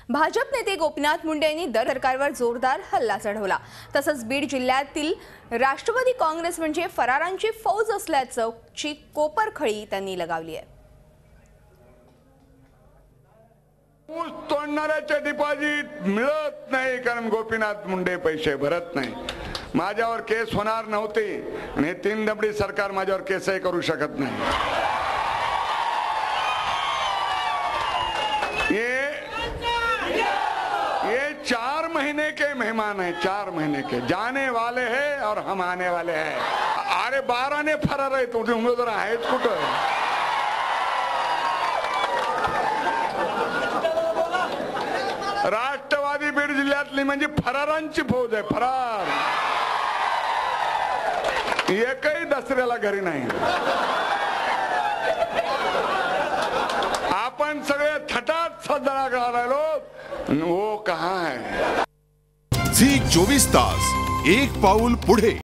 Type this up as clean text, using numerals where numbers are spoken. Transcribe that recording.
भाजप नेते गोपीनाथ मुंडे यांनी दर सरकारवर जोरदार हल्ला चढवला। तसंच बीड जिल्ह्यातील राष्ट्रवादी काँग्रेस म्हणजे फरारांची फौज असल्याची कोपरखळी त्यांनी लगावली आहे। ऊस तोडणाऱ्याचे डिपॉझिट मिळत नाही कारण गोपीनाथ मुंडे पैसे भरत नाही। माझ्यावर केस होणार नव्हते आणि 3 दबडी सरकार माझ्यावर केसही करू शकत नाही। ये 4 महीने के मेहमान हैं, 4 महीने के जाने वाले हैं और हम आने वाले हैं। अरे 12 ने फरार आहे तो उमेदवार आहेत कुठं? राष्ट्रवादी बीड जिल्ह्यातली म्हणजे फरारांची फौज आहे। फरार एकही दसऱ्याला घरी नाही। आपण सगळे थटात साजरा करायलो, वो कहाँ है? झी 24 तास एक पाऊल पुढे।